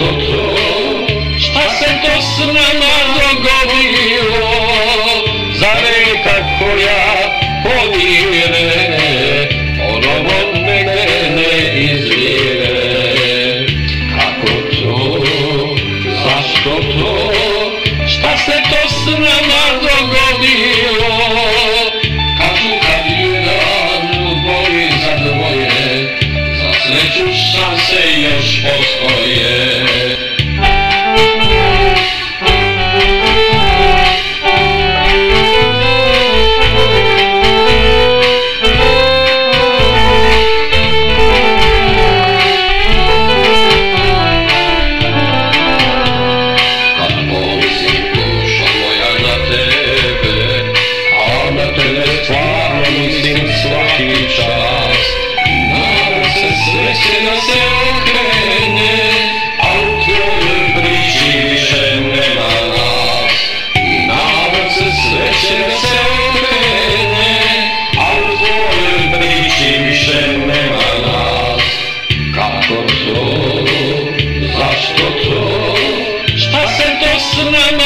to? Šta se to s nama dogodilo? Zar je kako ja povire, ponovo negde ne izvire? Kako to? Zašto to? Šta se to s nama dogodilo? Kad jedan boli za dvoje, za sreću šanse još postoje. Svaki čas nadam se sreće da se okrene, a u tvojoj priči više nema nas. Nadam se sreće da se okrene, a u tvojoj priči više nema nas. Kako to? Zašto to? Šta se to s nama